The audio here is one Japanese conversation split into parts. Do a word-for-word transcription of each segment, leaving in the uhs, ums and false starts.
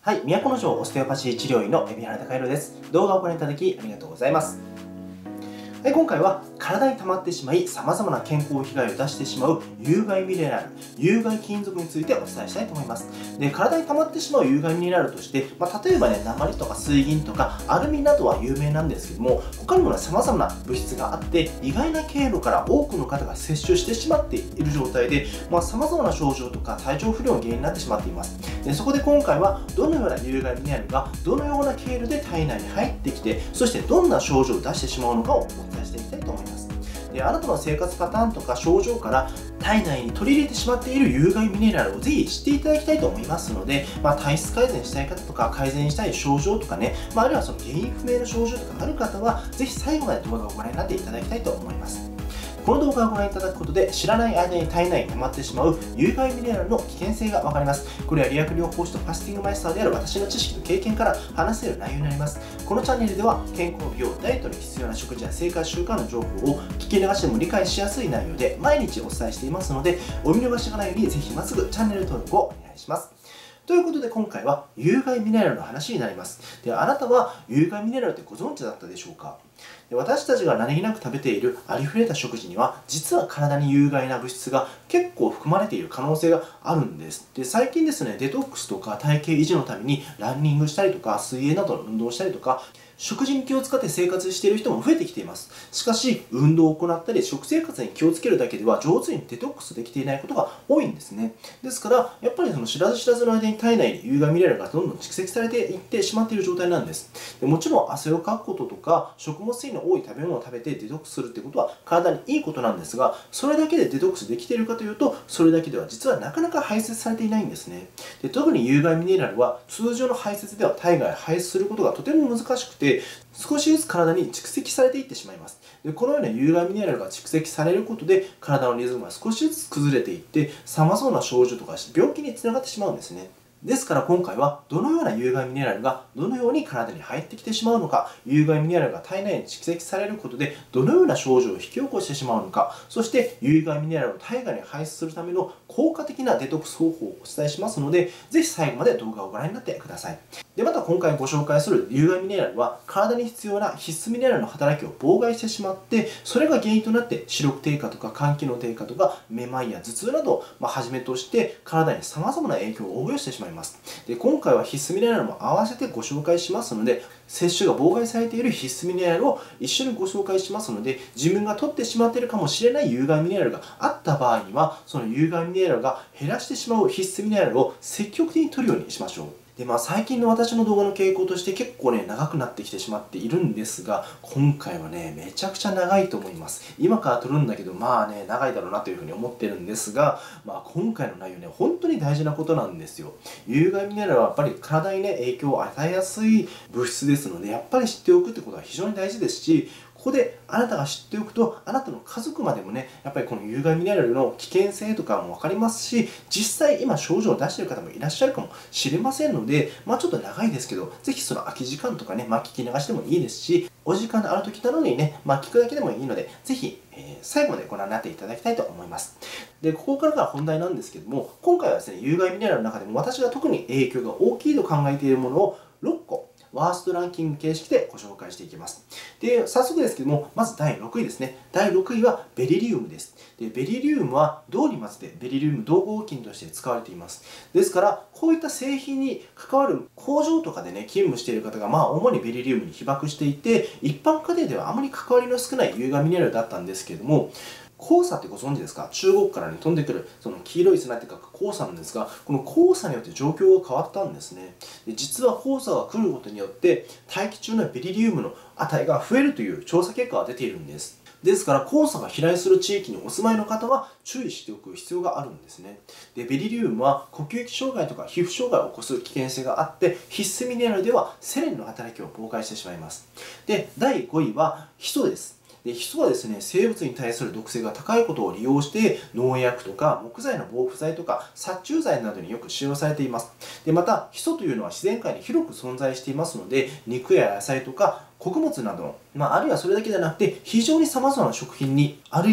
はい、都城オステオパシー治療院の海老原貴弘です。動画をご覧いただきありがとうございます。はい、今回は体に溜まってしまい様々な健康被害を出してしまう有害ミネラル、有害金属についてお伝えしたいと思います。で、体に溜まってしまう有害ミネラルとして、まあ、例えばね、鉛とか水銀とかアルミなどは有名なんですけども、他にもね、様々な物質があって、意外な経路から多くの方が摂取してしまっている状態で、まあ、様々な症状とか体調不良の原因になってしまっています。で、そこで今回は、どのような有害ミネラルがどのような経路で体内に入ってきて、そしてどんな症状を出してしまうのかをお伝えしていきたいと思います。で、あなたの生活パターンとか症状から体内に取り入れてしまっている有害ミネラルをぜひ知っていただきたいと思いますので、まあ、体質改善したい方とか改善したい症状とかね、まあ、あるいはその原因不明の症状とかある方はぜひ最後まで動画をご覧になっていただきたいと思います。この動画をご覧いただくことで知らない間に体内に溜まってしまう有害ミネラルの危険性がわかります。これは理学療法士とファスティングマイスターである私の知識と経験から話せる内容になります。このチャンネルでは健康美容ダイエットに必要な食事や生活習慣の情報を聞き流しても理解しやすい内容で毎日お伝えしていますので、お見逃しがないようにぜひ今すぐチャンネル登録をお願いします。ということで今回は有害ミネラルの話になります。で、あなたは有害ミネラルってご存知だったでしょうか？で、私たちが何気なく食べているありふれた食事には実は体に有害な物質が結構含まれている可能性があるんです。で、最近ですね、デトックスとか体型維持のためにランニングしたりとか水泳などの運動をしたりとか食事に気を使って生活している人も増えてきています。しかし、運動を行ったり食生活に気をつけるだけでは上手にデトックスできていないことが多いんですね。ですから、やっぱりその知らず知らずの間に体内に有害ミネラルがどんどん蓄積されていってしまっている状態なんです。で、もちろん汗をかくこととか食物繊維の多い食べ物を食べてデトックスするってことは体にいいことなんですが、それだけでデトックスできているかというと、それだけでは実はなかなか排泄されていないんですね。で、特に有害ミネラルは通常の排泄では体外排出することがとても難しくて、少しずつ体に蓄積されていってしまいます。で、このような有害ミネラルが蓄積されることで体のリズムが少しずつ崩れていって様々な症状とか病気につながってしまうんですね。ですから今回はどのような有害ミネラルがどのように体に入ってきてしまうのか、有害ミネラルが体内に蓄積されることでどのような症状を引き起こしてしまうのか、そして有害ミネラルを体外に排出するための効果的なデトックス方法をお伝えしますので、ぜひ最後まで動画をご覧になってください。で、また今回ご紹介する有害ミネラルは体に必要な必須ミネラルの働きを妨害してしまって、それが原因となって視力低下とか肝機能低下とかめまいや頭痛などをはじめとして体に様々な影響を及ぼしてしまいます。で、今回は必須ミネラルも合わせてご紹介しますので、摂取が妨害されている必須ミネラルを一緒にご紹介しますので、自分が取ってしまっているかもしれない有害ミネラルがあった場合には、その有害ミネラルが減らしてしまう必須ミネラルを積極的に取るようにしましょう。で、まあ、最近の私の動画の傾向として結構ね、長くなってきてしまっているんですが、今回はね、めちゃくちゃ長いと思います。今から撮るんだけど、まあね、長いだろうなというふうに思ってるんですが、まあ、今回の内容ね、本当に大事なことなんですよ。有害ミネラルはやっぱり体にね、影響を与えやすい物質ですので、やっぱり知っておくってことは非常に大事ですし、ここであなたが知っておくと、あなたの家族までもね、やっぱりこの有害ミネラルの危険性とかも分かりますし、実際今症状を出している方もいらっしゃるかもしれませんので、まあちょっと長いですけど、ぜひその空き時間とかね、まあ聞き流してもいいですし、お時間のある時なのにね、まあ聞くだけでもいいので、ぜひ、えー、最後までご覧になっていただきたいと思います。で、ここからが本題なんですけども、今回はですね、有害ミネラルの中でも私が特に影響が大きいと考えているものをろっこ、ワーストランキング形式でご紹介していきます。で、早速ですけども、まずだいろくいですね。だいろくいはベリリウムです。で、ベリリウムは銅に混ぜてベリリウム同合金として使われています。ですから、こういった製品に関わる工場とかでね、勤務している方が、まあ、主にベリリウムに被曝していて、一般家庭ではあまり関わりの少ない有害ミネラルだったんですけれども、黄砂ってご存知ですか？中国からに飛んでくるその黄色い砂って書く黄砂なんですが、この黄砂によって状況が変わったんですね。で、実は黄砂が来ることによって大気中のベリリウムの値が増えるという調査結果が出ているんです。ですから黄砂が飛来する地域にお住まいの方は注意しておく必要があるんですね。で、ベリリウムは呼吸器障害とか皮膚障害を起こす危険性があって、必須ミネラルではセレンの働きを妨害してしまいます。で、だいごいはヒ素です。で、ヒ素はですね、生物に対する毒性が高いことを利用して、農薬とか木材の防腐剤とか殺虫剤などによく使用されています。で、また、ヒ素というのは自然界に広く存在していますので、肉や野菜とか穀物などの、まあ、あるいはそれだけではなくて、非常に様々な食品に、あるいは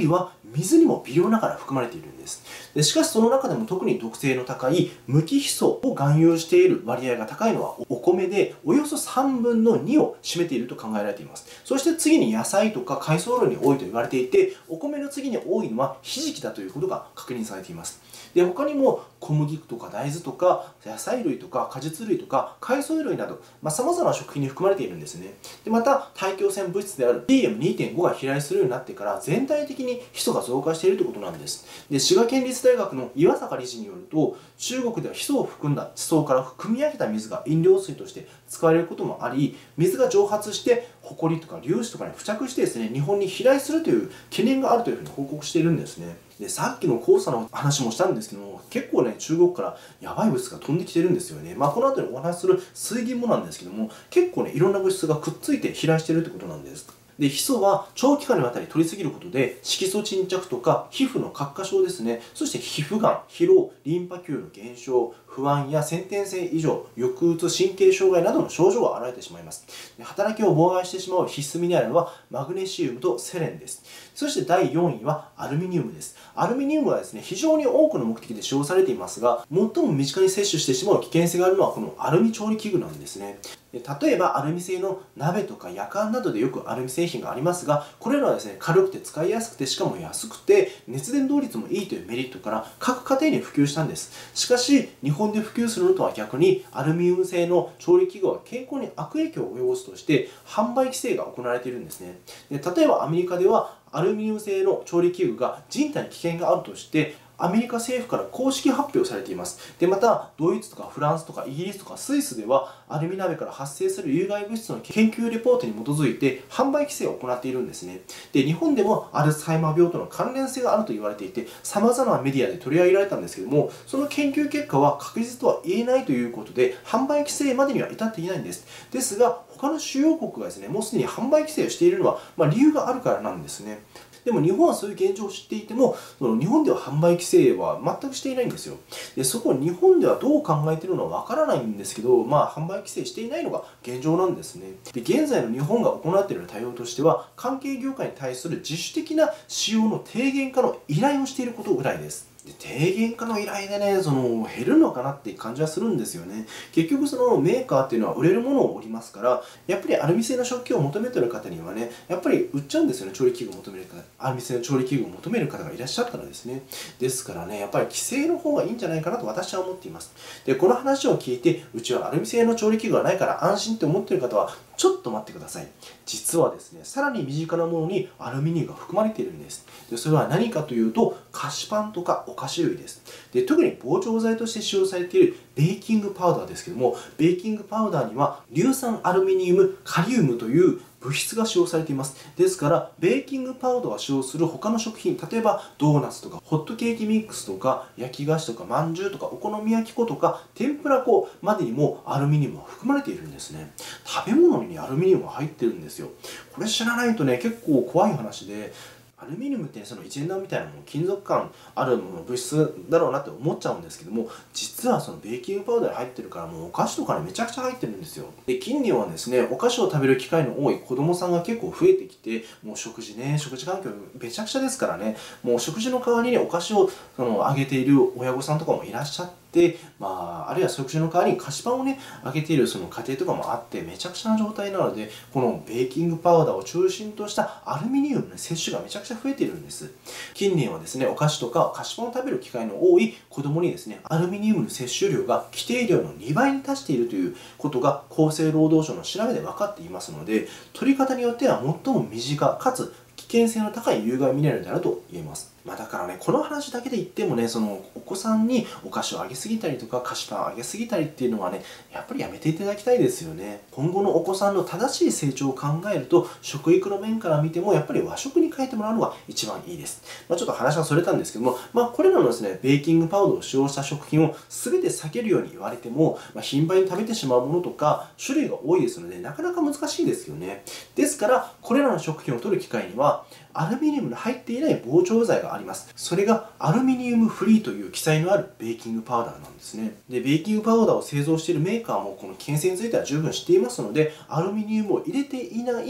水にも微量ながら含まれているんです。でしかしその中でも特に毒性の高い無機ヒ素を含有している割合が高いのはお米で、およそさんぶんのにを占めていると考えられています。そして次に野菜とか海藻類に多いと言われていて、お米の次に多いのはひじきだということが確認されています。で他にも小麦とか大豆とか野菜類とか果実類とか海藻類などさまざ、まな食品に含まれているんですね。でまた大気汚染物質である ピーエムにてんご が飛来するようになってから全体的にヒ素が増加しているということなんです。で滋賀県立大学の岩坂理事によると、中国ではヒ素を含んだ地層から汲み上げた水が飲料水として使われることもあり、水が蒸発して埃とか粒子とかに付着してですね、日本に飛来するという懸念があるというふうに報告しているんですね。でさっきの黄砂の話もしたんですけども、結構ね中国からやばい物質が飛んできてるんですよね。まあこの後にお話しする水銀もなんですけども、結構ねいろんな物質がくっついて飛来しているということなんです。でヒ素は長期間にわたり取りすぎることで色素沈着とか皮膚の角化症ですね、そして皮膚がん、疲労、リンパ球の減少、不安や先天性異常、抑うつ、神経障害などの症状が現れてしまいます。で働きを妨害してしまう必須ミネラルはマグネシウムとセレンです。そしてだいよんいはアルミニウムです。アルミニウムはですね非常に多くの目的で使用されていますが、最も身近に摂取してしまう危険性があるのはこのアルミ調理器具なんですね。で例えばアルミ製の鍋とかやかんなどでよくアルミ製品がありますが、これらはですね軽くて使いやすくて、しかも安くて熱伝導率もいいというメリットから各家庭に普及したんです。しかし日本で普及するのとは逆にアルミニウム製の調理器具は健康に悪影響を及ぼすとして販売規制が行われているんですね。で例えばアメリカではアルミニウム製の調理器具が人体に危険があるとしてアメリカ政府から公式発表されています。でまたドイツとかフランスとかイギリスとかスイスではアルミ鍋から発生する有害物質の研究レポートに基づいて販売規制を行っているんですね。で日本でもアルツハイマー病との関連性があると言われていて、さまざまなメディアで取り上げられたんですけども、その研究結果は確実とは言えないということで販売規制までには至っていないんです。ですが他の主要国がですねもうすでに販売規制をしているのは、まあ、理由があるからなんですね。でも日本はそういう現状を知っていても、その日本では販売規制は全くしていないんですよ。でそこを日本ではどう考えているのはわからないんですけど、まあ販売規制していないのが現状なんですね。で現在の日本が行っている対応としては、関係業界に対する自主的な使用の低減化の依頼をしていることぐらいです。で低減化の依頼でね、その減るのかなっていう感じはするんですよね。結局そのメーカーっていうのは売れるものを売りますから、やっぱりアルミ製の食器を求めている方にはね、やっぱり売っちゃうんですよね。調理器具を求める方、アルミ製の調理器具を求める方がいらっしゃったらですね。ですからね、やっぱり規制の方がいいんじゃないかなと私は思っています。でこの話を聞いて、うちはアルミ製の調理器具がないから安心って思っている方はちょっと待ってください。実はですね、さらに身近なものにアルミニウムが含まれているんです。でそれは何かというと、菓子パンとかお菓子類です。で特に膨張剤として使用されているベーキングパウダーですけども、ベーキングパウダーには硫酸アルミニウムカリウムという物質が使用されています。ですからベーキングパウダーが使用する他の食品、例えばドーナツとかホットケーキミックスとか焼き菓子とかまんじゅうとかお好み焼き粉とか天ぷら粉までにもアルミニウムが含まれているんですね。食べ物にアルミニウムが入ってるんですよ。これ知らないとね結構怖い話で、アルミニウムってその一円玉みたいなもの、金属感あるもの物質だろうなって思っちゃうんですけども、実はそのベーキングパウダーに入ってるから、もうお菓子とかにめちゃくちゃ入ってるんですよ。で近年はですね、お菓子を食べる機会の多い子供さんが結構増えてきて、もう食事ね、食事環境めちゃくちゃですからね、もう食事の代わりにお菓子をそのあげている親御さんとかもいらっしゃって、でまあ、あるいは食事の代わりに菓子パンをねあげているその家庭とかもあって、めちゃくちゃな状態なので、このベーキングパウダーを中心としたアルミニウムの摂取がめちゃくちゃ増えているんです。近年はですね、お菓子とか菓子パンを食べる機会の多い子供にですね、アルミニウムの摂取量が規定量のにばいに達しているということが厚生労働省の調べで分かっていますので、取り方によっては最も身近かつ危険性の高い有害ミネラルであると言えます。まあ、だからね、この話だけで言ってもね、そのお子さんにお菓子をあげすぎたりとか菓子パンをあげすぎたりっていうのはね、やっぱりやめていただきたいですよね。今後のお子さんの正しい成長を考えると、食育の面から見てもやっぱり和食に変えてもらうのが一番いいです。まあ、ちょっと話はそれたんですけども、まあ、これらのですね、ベーキングパウダーを使用した食品を全て避けるように言われても、まあ、頻繁に食べてしまうものとか種類が多いですので、なかなか難しいですよね。ですからこれらの食品を取る機会にはアルミニウムの入っていない膨張剤があります。それがアルミニウムフリーという記載のあるベーキングパウダーなんですね。で、ベーキングパウダーを製造しているメーカーもこの危険性については十分知っていますので、アルミニウムを入れていない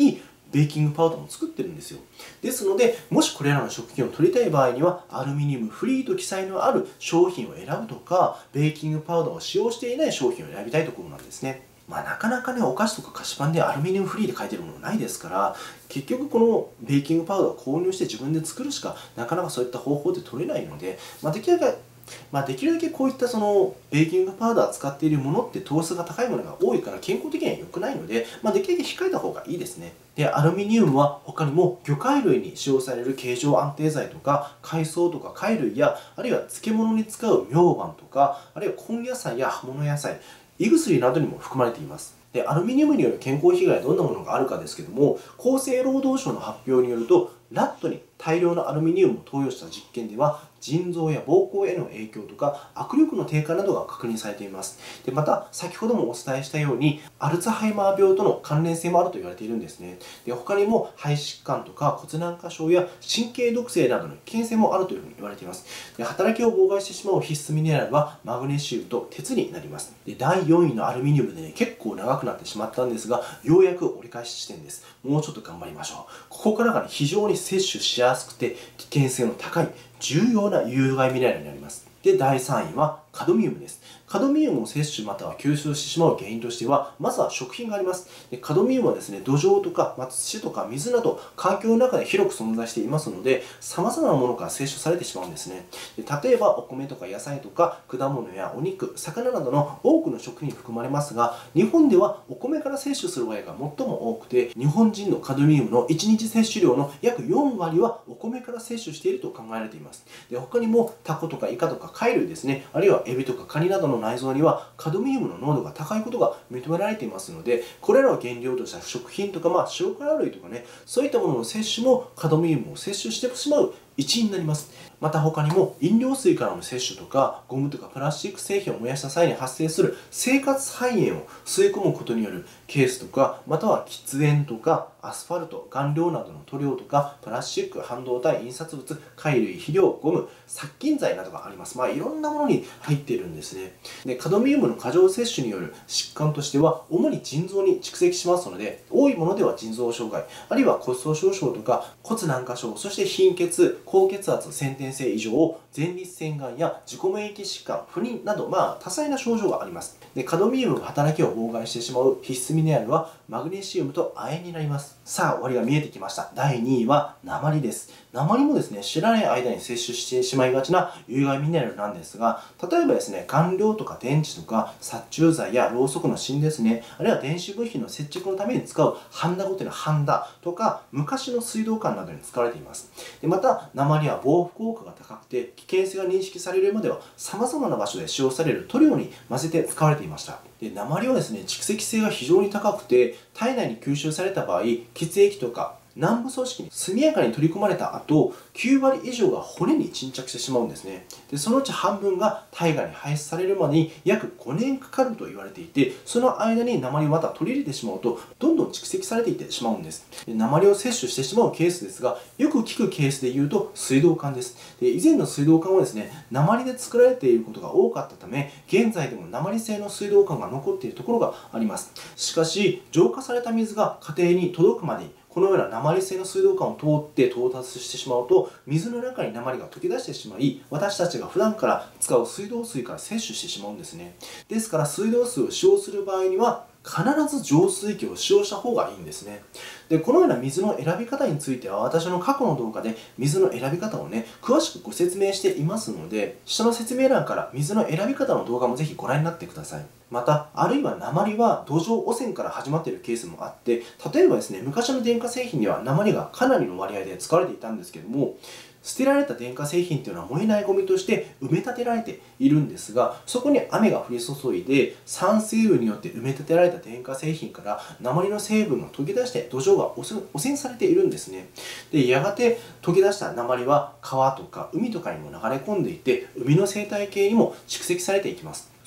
ベーキングパウダーも作ってるんですよ。ですので、もしこれらの食品を取りたい場合には、アルミニウムフリーと記載のある商品を選ぶとか、ベーキングパウダーを使用していない商品を選びたいところなんですね。まあ、なかなかね、お菓子とか菓子パンでアルミニウムフリーで書いてるものないですから、結局このベーキングパウダーを購入して自分で作るしか、なかなかそういった方法で取れないので、まあ、できるだけまあ、できるだけこういったそのベーキングパウダーを使っているものって糖質が高いものが多いから健康的には良くないので、まあ、できるだけ控えた方がいいですね。で、アルミニウムは他にも魚介類に使用される形状安定剤とか海藻とか貝類や、あるいは漬物に使う明板とか、あるいは根野菜や葉物野菜、胃薬などにも含まれています。で、アルミニウムによる健康被害はどんなものがあるかですけども、厚生労働省の発表によると、ラットに大量のアルミニウムを投与した実験では、腎臓や膀胱への影響とか握力の低下などが確認されています。で、また先ほどもお伝えしたようにアルツハイマー病との関連性もあると言われているんですね。で、他にも肺疾患とか骨軟化症や神経毒性などの危険性もあるというふうに言われています。で、働きを妨害してしまう必須ミネラルはマグネシウムと鉄になります。で、だいよんいのアルミニウムでね、結構長くなってしまったんですが、ようやく折り返し地点です。もうちょっと頑張りましょう。ここからが、ね、非常に摂取しやすくて危険性の高い重要な有害ミネラルになります。で、だいさんいはカドミウムです。カドミウムを摂取または吸収してしまう原因としては、まずは食品があります。で、カドミウムはですね、土壌とか、まあ、土とか水など環境の中で広く存在していますので、様々なものから摂取されてしまうんですね。で、例えばお米とか野菜とか果物やお肉、魚などの多くの食品に含まれますが、日本ではお米から摂取する場合が最も多くて、日本人のカドミウムのいちにち摂取量の約よんわりはお米から摂取していると考えられています。で、他にもタコとかイカとか貝類ですね、あるいはエビとかカニなどの内臓にはカドミウムの濃度が高いことが認められていますので、これらを原料とした食品とか、まあ、塩辛類とかね、そういったものの摂取もカドミウムを摂取してしまう一因になります。また他にも飲料水からの摂取とかゴムとかプラスチック製品を燃やした際に発生する生活肺炎を吸い込むことによるケースとか、または喫煙とかアスファルト、顔料などの塗料とかプラスチック、半導体、印刷物、貝類、肥料、ゴム、殺菌剤などがあります。まあいろんなものに入っているんですね。で、カドミウムの過剰摂取による疾患としては主に腎臓に蓄積しますので、多いものでは腎臓障害、あるいは骨粗しょう症とか骨軟化症、そして貧血、高血圧、先天性異常、前立腺がんや自己免疫疾患、不妊など、まあ多彩な症状があります。で、カドミウムが働きを妨害してしまう必須ミネラルはマグネシウムと亜鉛になります。さあ、終わりが見えてきました。だいにいは鉛です。鉛もですね、知らない間に摂取してしまいがちな有害ミネラルなんですが、例えばですね、顔料とか電池とか殺虫剤やろうそくの芯ですね、あるいは電子部品の接着のために使うハンダゴテのハンダとか昔の水道管などに使われています。で、また鉛は防腐効果が高くて危険性が認識されるまでは様々な場所で使用される塗料に混ぜて使われていました。で、鉛はですね、蓄積性が非常に高くて体内に吸収された場合、血液とか軟部組織に速やかに取り込まれた後、きゅうわり以上が骨に沈着してしまうんですね。で、そのうち半分が体外に排出されるまでに約ごねんかかると言われていて、その間に鉛をまた取り入れてしまうとどんどん蓄積されていってしまうんです。で、鉛を摂取してしまうケースですが、よく聞くケースで言うと水道管です。で、以前の水道管はですね、鉛で作られていることが多かったため、現在でも鉛製の水道管が残っているところがあります。しかし、浄化された水が家庭に届くまでにこのような鉛製の水道管を通って到達してしまうと、水の中に鉛が溶け出してしまい、私たちが普段から使う水道水から摂取してしまうんですね。ですから水道水を使用する場合には必ず浄水器を使用した方がいいんですね。で、このような水の選び方については私の過去の動画で水の選び方をね、詳しくご説明していますので、下の説明欄から水の選び方の動画もぜひご覧になってください。また、あるいは鉛は土壌汚染から始まっているケースもあって、例えばですね、昔の電化製品では鉛がかなりの割合で使われていたんですけども、捨てられた電化製品というのは燃えないゴミとして埋め立てられているんですが、そこに雨が降り注いで酸性雨によって埋め立てられた電化製品から鉛の成分が溶け出して土壌が汚染されているんですね。で、やがて溶け出した鉛は川とか海とかにも流れ込んでいって、海の生態系にも蓄積されていきます。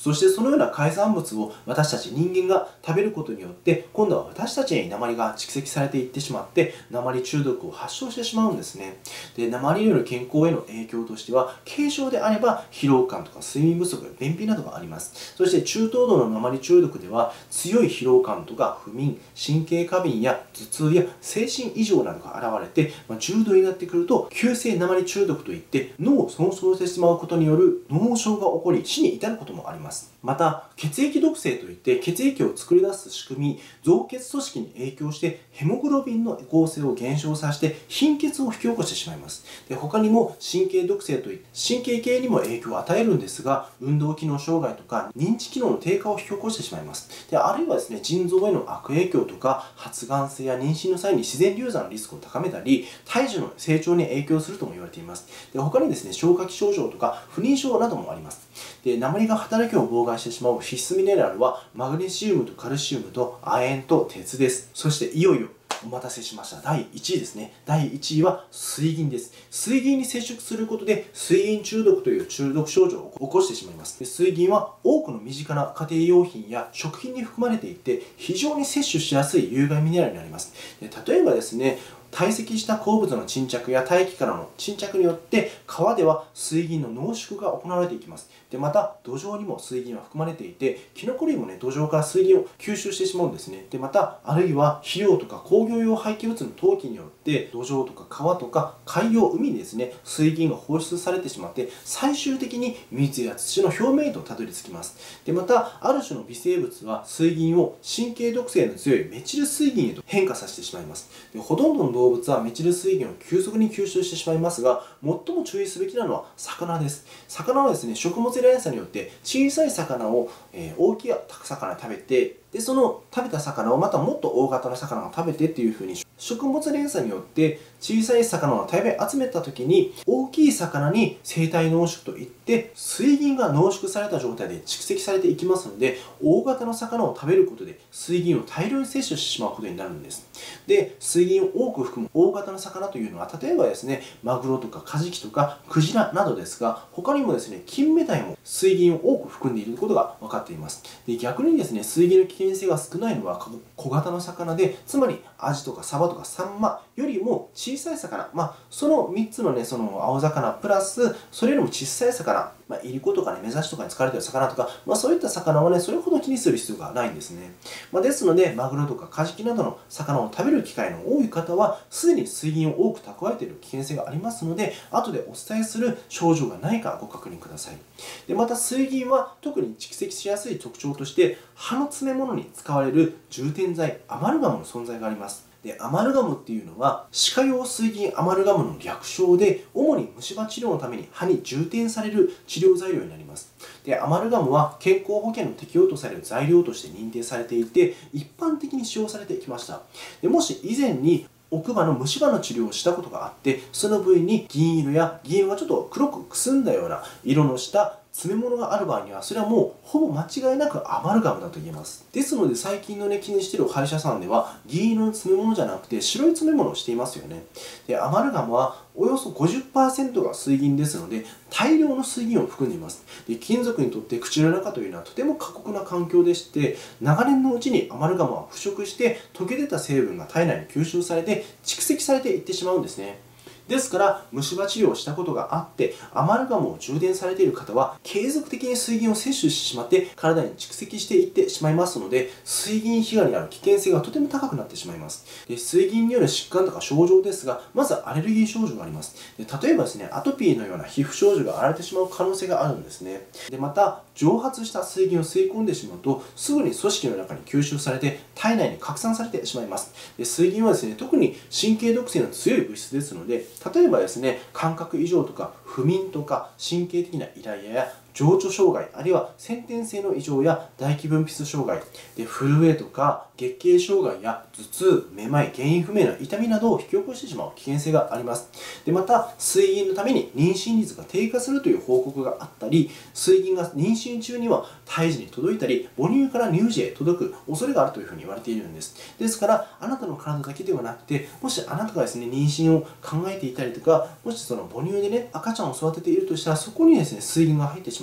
そしてそのような海産物を私たち人間が食べることによって、今度は私たちに鉛が蓄積されていってしまって、鉛中毒を発症してしまうんですね。で、鉛による健康への影響としては、軽症であれば疲労感とか睡眠不足、便秘などがあります。そして中等度の鉛中毒では、強い疲労感とか不眠、神経過敏や頭痛や精神異常などが現れて、まあ、重度になってくると急性鉛中毒といって脳を損傷してしまうことによる脳症が起こり死に至ることもあります。また血液毒性といって血液を作り出す仕組み、造血組織に影響してヘモグロビンの合成を減少させて貧血を引き起こしてしまいます。で、他にも神経毒性といって神経系にも影響を与えるんですが、運動機能障害とか認知機能の低下を引き起こしてしまいます。で、あるいはですね、腎臓への悪影響とか発がん性や妊娠の際に自然流産のリスクを高めたり、胎児の成長に影響するとも言われています。で、他にですね、消化器症状とか不妊症などもあります。で、鉛が働きを妨害してしまう必須ミネラルはマグネシウムとカルシウムと亜鉛と鉄です。そしていよいよお待たせしました。だいいちいですね。だいいちいは水銀です。水銀に接触することで水銀中毒という中毒症状を起こしてしまいます。で、水銀は多くの身近な家庭用品や食品に含まれていて、非常に摂取しやすい有害ミネラルになります。で、例えばですね、堆積した鉱物の沈着や大気からの沈着によって川では水銀の濃縮が行われていきます。で、また土壌にも水銀は含まれていて、キノコ類もね、土壌から水銀を吸収してしまうんですね。で、またあるいは肥料とか工業用廃棄物の投棄によって土壌とか川とか海洋、海にですね、水銀が放出されてしまって、最終的に水や土の表面へとたどり着きます。で、またある種の微生物は水銀を神経毒性の強いメチル水銀へと変化させてしまいます。で、ほとんどの動物はメチル水銀を急速に吸収してしまいますが、最も注意すべきなのは魚です。魚はですね、食物連鎖によって小さい魚を、えー、大きい魚食べて、で、その食べた魚をまたもっと大型の魚が食べてっていうふうに、食物連鎖によって小さい魚を大量集めたときに、大きい魚に生体濃縮といって水銀が濃縮された状態で蓄積されていきますので、大型の魚を食べることで水銀を大量に摂取してしまうことになるんです。で、水銀を多く含む大型の魚というのは、例えばですね、マグロとかカジキとかクジラなどですが、他にもですね、金目鯛も水銀を多く含んでいることが分かっています。で、逆にですね、水銀の危険性が少ないのは小型の魚で、つまりアジとかサバとかサンマよりも小さい魚、まあ、そのみっつのね、その青魚プラスそれよりも小さい魚、まあ、イリコとかね、目指しとかに使われている魚とか、まあ、そういった魚はね、それほど気にする必要がないんですね。まあ、ですので、マグロとかカジキなどの魚を食べる機会の多い方は、すでに水銀を多く蓄えている危険性がありますので、後でお伝えする症状がないかご確認ください。で、また水銀は特に蓄積しやすい特徴として、歯の詰め物に使われる充填剤、アマルガムの存在があります。で、アマルガムっていうのは歯科用水銀アマルガムの略称で、主に虫歯治療のために歯に充填される治療材料になります。で、アマルガムは健康保険の適用とされる材料として認定されていて、一般的に使用されてきました。で、もし以前に奥歯の虫歯の治療をしたことがあって、その部位に銀色や銀色がちょっと黒くくすんだような色のした詰め物がある場合には、それはもうほぼ間違いなくアマルガムだと言えます。ですので、最近のね、気にしている歯医者さんでは銀色の詰め物じゃなくて白い詰め物をしていますよね。で、アマルガムはおよそ ごじゅっパーセント が水銀ですので、大量の水銀を含んでいます。で、金属にとって口の中というのはとても過酷な環境でして、長年のうちにアマルガムは腐食して溶け出た成分が体内に吸収されて蓄積されていってしまうんですね。ですから、虫歯治療をしたことがあって、アマルガムを充填されている方は、継続的に水銀を摂取してしまって、体に蓄積していってしまいますので、水銀被害に遭う危険性がとても高くなってしまいます。で、水銀による疾患とか症状ですが、まずアレルギー症状があります。で、例えばですね、アトピーのような皮膚症状が現れてしまう可能性があるんですね。で、また、蒸発した水銀を吸い込んでしまうと、すぐに組織の中に吸収されて、体内に拡散されてしまいます。で、水銀はですね、特に神経毒性の強い物質ですので、例えばですね、感覚異常とか不眠とか神経的なイライラや情緒障害、あるいは先天性の異常や唾液分泌障害で、震えとか月経障害や頭痛、めまい、原因不明な痛みなどを引き起こしてしまう危険性があります。で、また水銀のために妊娠率が低下するという報告があったり、水銀が妊娠中には胎児に届いたり、母乳から乳児へ届く恐れがあるというふうに言われているんです。ですから、あなたの体だけではなくて、もしあなたがですね、妊娠を考えていたりとか、もしその母乳でね、赤ちゃんを育てているとしたら、そこにですね、水銀が入ってしまう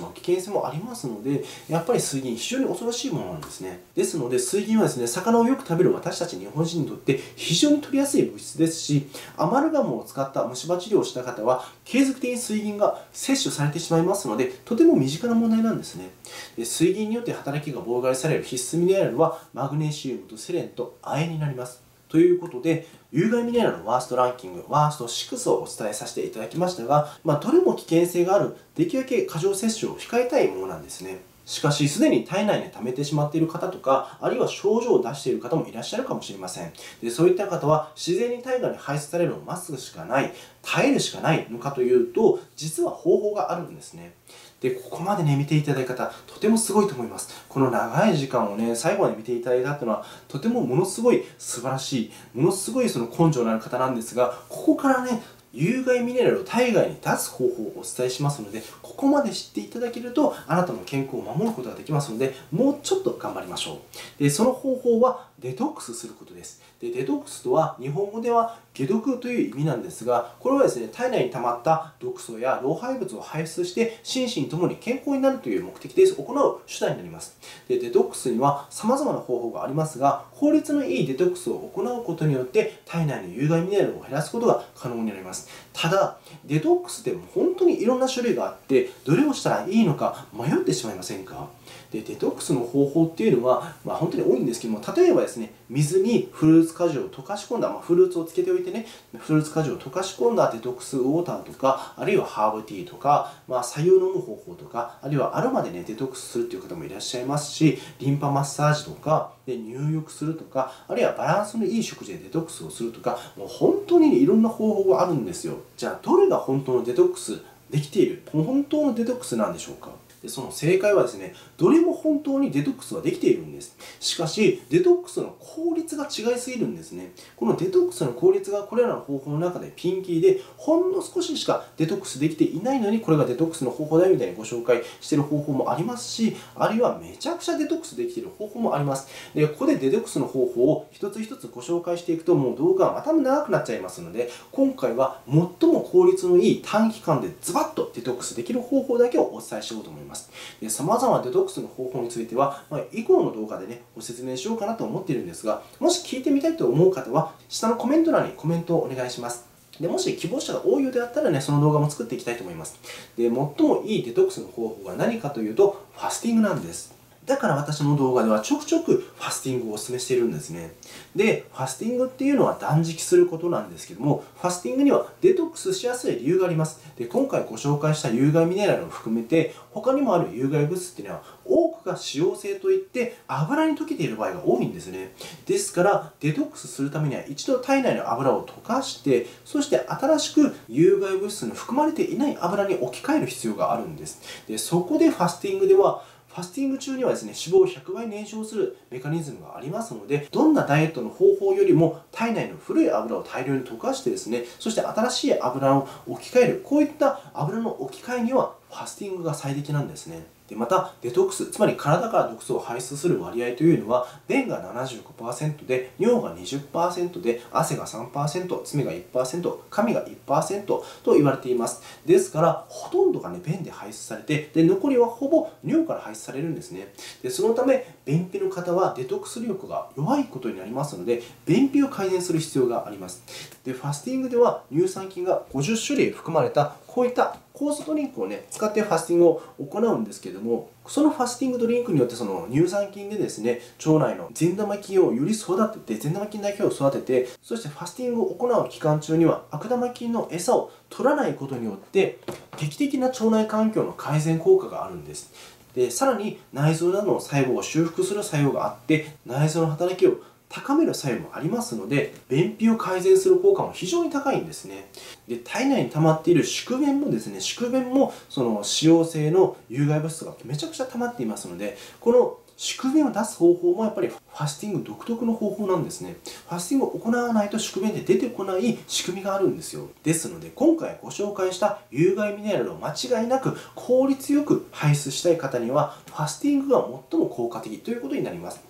まう危険性もありますので、やっぱり水銀非常に恐ろしいものなんですね。ですので水銀はですね、魚をよく食べる私たち日本人にとって非常に取りやすい物質ですし、アマルガムを使った虫歯治療をした方は継続的に水銀が摂取されてしまいますので、とても身近な問題なんですね。で水銀によって働きが妨害される必須ミネラルはマグネシウムとセレンと亜鉛になります。ということで、有害ミネラルのワーストランキング、ワーストろくをお伝えさせていただきましたが、まあ、どれも危険性がある、できるだけ過剰摂取を控えたいものなんですね。しかし、すでに体内に溜めてしまっている方とか、あるいは症状を出している方もいらっしゃるかもしれません。でそういった方は、自然に体外に排出されるのを待つしかない、耐えるしかないのかというと、実は方法があるんですね。で、ここまでね、見ていただいた方、とてもすごいと思います。この長い時間をね、最後まで見ていただいたというのは、とてもものすごい素晴らしい、ものすごいその根性のある方なんですが、ここからね、有害ミネラルを体外に出す方法をお伝えしますので、ここまで知っていただけると、あなたの健康を守ることができますので、もうちょっと頑張りましょう。で、その方法はデトックスすることです。で、デトックスとは日本語では解毒という意味なんですが、これはですね、体内に溜まった毒素や老廃物を排出して、心身ともに健康になるという目的で行う手段になります。で、デトックスには様々な方法がありますが、効率のいいデトックスを行うことによって、体内の有害ミネラルを減らすことが可能になります。ただ、デトックスでも本当にいろんな種類があって、どれをしたらいいのか迷ってしまいませんか？で、デトックスの方法っていうのは、まあ、本当に多いんですけども、例えばですね、水にフルーツ果汁を溶かし込んだ、まあ、フルーツをつけておいてね、フルーツ果汁を溶かし込んだデトックスウォーターとか、あるいはハーブティーとか、まあ、白湯を飲む方法とか、あるいはアロマでね、デトックスするっていう方もいらっしゃいますし、リンパマッサージとか、で入浴するとか、あるいはバランスのいい食事でデトックスをするとか、もう本当にいろんな方法があるんですよ。じゃあ、どれが本当のデトックスできている、本当のデトックスなんでしょうか？でその正解はですね、どれも本当にデトックスはできているんです。しかし、デトックスの効率が違いすぎるんですね。このデトックスの効率がこれらの方法の中でピンキリで、ほんの少ししかデトックスできていないのに、これがデトックスの方法だよみたいにご紹介している方法もありますし、あるいはめちゃくちゃデトックスできている方法もあります。で、ここでデトックスの方法を一つ一つご紹介していくと、もう動画はまた長くなっちゃいますので、今回は最も効率のいい短期間でズバッとデトックスできる方法だけをお伝えしようと思います。さまざまなデトックスの方法については、まあ、以降の動画でね、ご説明しようかなと思っているんですが、もし聞いてみたいと思う方は、下のコメント欄にコメントをお願いします。でもし希望者が多いようであったらね、その動画も作っていきたいと思います。で、最もいいデトックスの方法が何かというと、ファスティングなんです。だから私の動画ではちょくちょくファスティングをお勧めしているんですね。で、ファスティングっていうのは断食することなんですけども、ファスティングにはデトックスしやすい理由があります。で、今回ご紹介した有害ミネラルを含めて、他にもある有害物質っていうのは、多くが脂溶性といって油に溶けている場合が多いんですね。ですから、デトックスするためには一度体内の油を溶かして、そして新しく有害物質の含まれていない油に置き換える必要があるんです。で、そこでファスティングでは、ファスティング中にはですね、脂肪をひゃくばい燃焼するメカニズムがありますので、どんなダイエットの方法よりも体内の古い油を大量に溶かしてですね、そして新しい油を置き換える、こういった油の置き換えにはファスティングが最適なんですね。でまた、デトックス、つまり体から毒素を排出する割合というのは、便が ななじゅうごパーセント で、尿が にじゅっパーセント で、汗が さんパーセント、爪が いちパーセント、髪が いちパーセント と言われています。ですから、ほとんどが、ね、便で排出されて、で残りはほぼ尿から排出されるんですね。でそのため、便秘の方はデトックス力が弱いことになりますので、便秘を改善する必要があります。でファスティングでは、乳酸菌がごじゅっしゅるい含まれた、こういった酵素ドリンクをね、使ってファスティングを行うんですけれども、そのファスティングドリンクによって、その乳酸菌でですね、腸内の善玉菌をより育てて、善玉菌だけを育てて、そしてファスティングを行う期間中には、悪玉菌の餌を取らないことによって、劇的な腸内環境の改善効果があるんです。でさらに、内臓などの細胞を修復する作用があって、内臓の働きを高める作用もありますので、便秘を改善する効果も非常に高いんですね。で体内に溜まっている宿便もですね、宿便もその脂溶性の有害物質がめちゃくちゃ溜まっていますので、この宿便を出す方法もやっぱりファスティング独特の方法なんですね。ファスティングを行わないと宿便で出てこない仕組みがあるんですよ。ですので、今回ご紹介した有害ミネラルを間違いなく効率よく排出したい方には、ファスティングが最も効果的ということになります。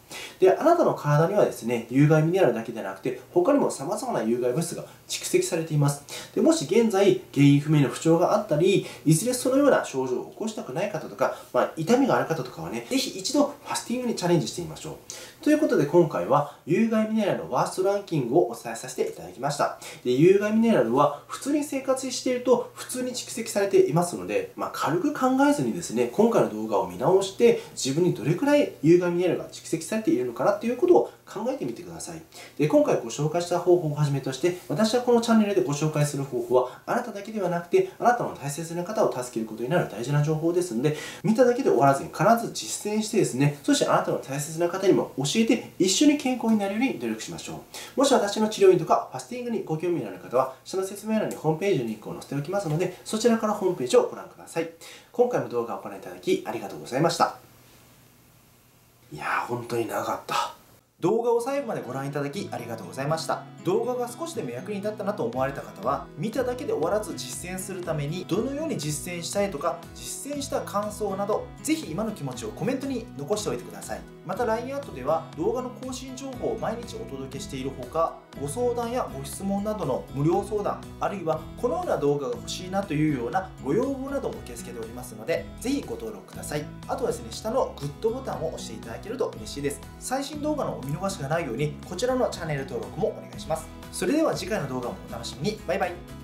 で、あなたの体にはですね、有害ミネラルだけでなくて、他にも様々な有害物質が蓄積されています。で、もし現在、原因不明の不調があったり、いずれそのような症状を起こしたくない方とか、まあ、痛みがある方とかはね、ぜひ一度ファスティングにチャレンジしてみましょう。ということで今回は有害ミネラルのワーストランキングをお伝えさせていただきました。で、有害ミネラルは普通に生活していると普通に蓄積されていますので、まあ、軽く考えずにですね、今回の動画を見直して自分にどれくらい有害ミネラルが蓄積されているのかなということを考えてみてください。で、今回ご紹介した方法をはじめとして、私はこのチャンネルでご紹介する方法はあなただけではなくて、あなたの大切な方を助けることになる大事な情報ですので、見ただけで終わらずに必ず実践してですね、そしてあなたの大切な方にも教えて一緒に健康になるように努力しましょう。もし私の治療院とかファスティングにご興味のある方は、下の説明欄にホームページのリンクを載せておきますので、そちらからホームページをご覧ください。今回も動画をご覧いただきありがとうございました。いやー、本当に長かった。動画を最後までご覧いただきありがとうございました。動画が少しでも役に立ったなと思われた方は、見ただけで終わらず実践するためにどのように実践したいとか、実践した感想など、ぜひ今の気持ちをコメントに残しておいてください。また ライン アットでは動画の更新情報を毎日お届けしているほか、ご相談やご質問などの無料相談、あるいはこのような動画が欲しいなというようなご要望なども受け付けておりますので、ぜひご登録ください。あとはですね、下のグッドボタンを押していただけると嬉しいです。最新動画のお見逃しがないように、こちらのチャンネル登録もお願いします。それでは次回の動画もお楽しみに。バイバイ。